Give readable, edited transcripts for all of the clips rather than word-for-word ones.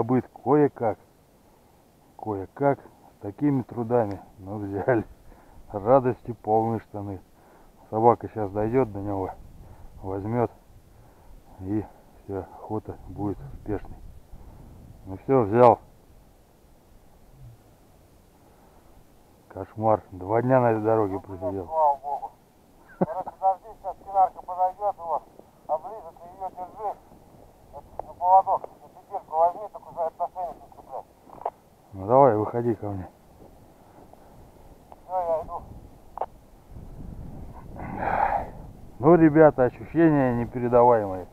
добыт кое-как, с такими трудами, но взяли. Радости полные штаны. Собака сейчас дойдет до него, возьмет, и все, охота будет успешной. Ну все, взял. Кошмар. 2 дня на этой дороге просидел. Слава богу. Короче, подожди, сейчас кинарка подойдет, вот, облиза, ты ее держи, на поводок, на петельку возьми, только за этот ошейник не цепляй. Ну давай, выходи ко мне. Все, я иду. Ну, ребята, ощущения непередаваемые.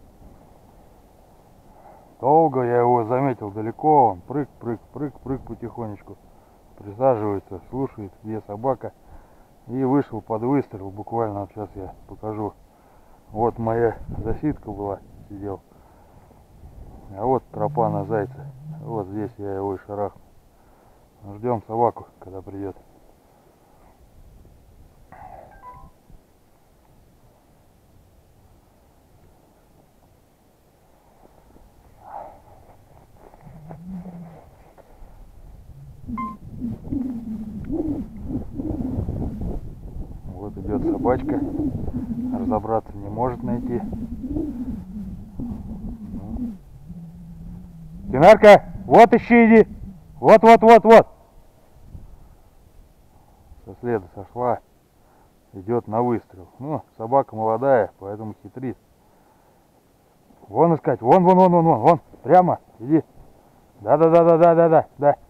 Долго я его заметил далеко, он прыг потихонечку. Присаживается, слушает, где собака. И вышел под выстрел, буквально, вот сейчас я покажу. Вот моя засидка была, сидел. А вот тропа на зайца. Вот здесь я его и шарахну. Ждем собаку, когда придет. Вот идет собачка, разобраться не может найти. Кинарка, вот ищи, иди. Вот. Со следа сошла, идет на выстрел. Ну, собака молодая, поэтому хитрит. Вон искать, вон, прямо, иди. Да.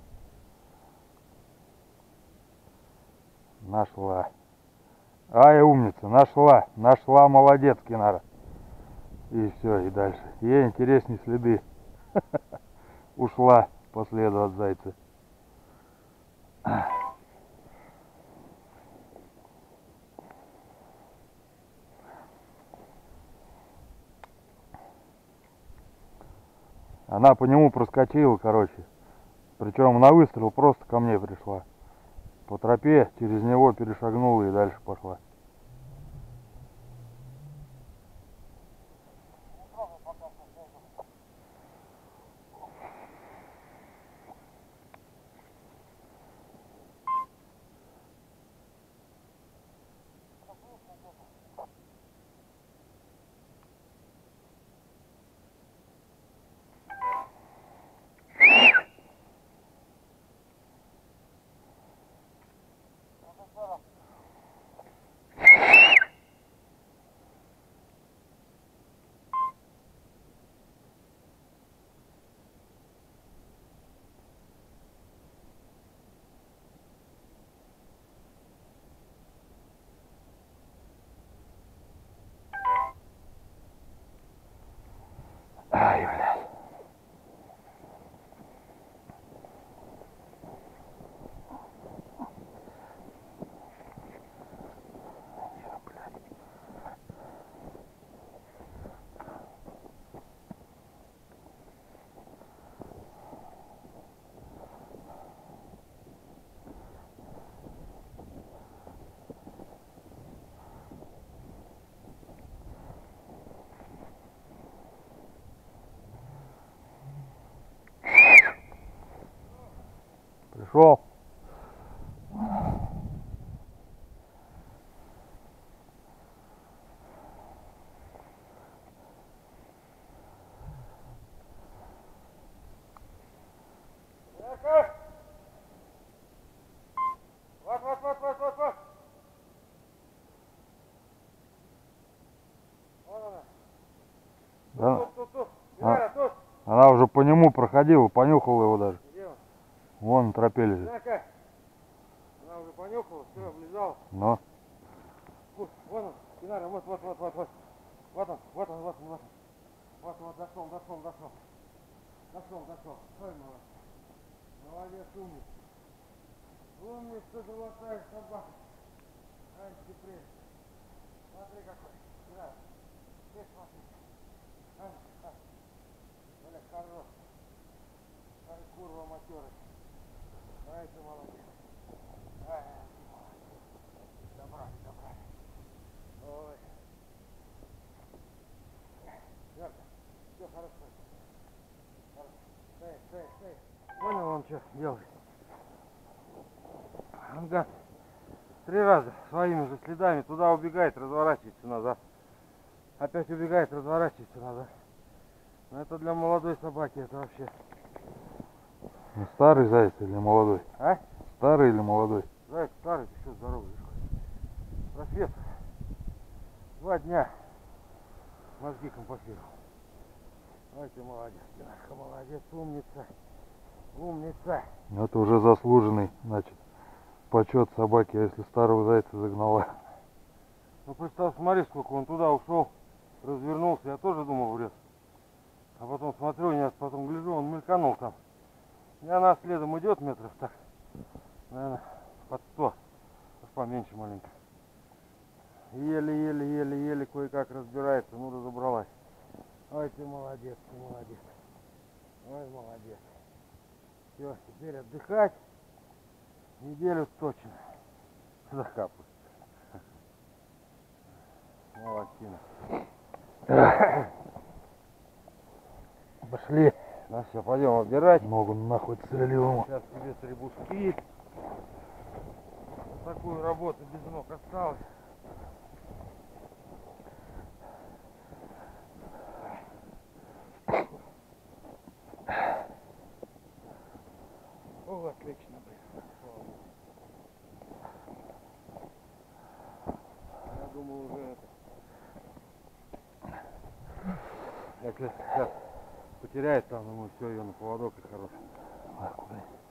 Нашла. Ай, умница, нашла, молодец, Кинара. И все, и дальше. Ей интереснее следы. Ушла по следу от зайца. Она по нему проскочила, короче. Причем на выстрел просто ко мне пришла. По тропе через него перешагнула и дальше пошла. Ай, блядь. Пришел. Вот. Вон она. Да. Тут. Кинара, тут. Она уже по нему проходила, понюхала его даже. Где он? Вон на тропе лежит. Кинарка. Она уже понюхала, все, облизала. Но. Вон он, Кинара, вот. Вот он, дошел. Ой, молодец, умница. Умница, золотая собака. Ай, ты прелесть. Смотри какой. Кинара, здесь смотри. Ай. Оля, хорош. Ай, курва матерый. Ай, ты молодец. Ай, ты молодец. Добрали. Ой. Ярко. Все хорошо. Стой. 3 раза своими же следами. Туда убегает, разворачивается назад. Опять убегает, разворачивается назад. Но это для молодой собаки, это вообще. Ну, старый заяц или молодой? А? Старый или молодой? Заяц старый, ты что, здоровый? Профессор. 2 дня мозги компостировал. Ой, ты молодец, Кинарка, молодец, умница. Умница. Это уже заслуженный, значит, почет собаки, если старого зайца загнала. Ну представь, смотри, сколько он туда ушел, развернулся, я тоже думал врез. А потом смотрю, нет, потом гляжу, он мельканул там. И она следом идет метров так, наверное, под 100, аж поменьше маленько. Еле-еле кое-как разбирается, ну разобралась. Ой, ты молодец, ты молодец. Ой, молодец. Все, теперь отдыхать. Неделю точно. Закапывать. Молодчина. Пошли. Ну все, пойдем отбирать. Ногу нахуй целил. Сейчас тебе требушки. Такую работу без ног осталось. О, отлично, блин. Я думал уже это. Если сейчас потеряет там, думаю, все, ее на поводок и хороший. А, куда?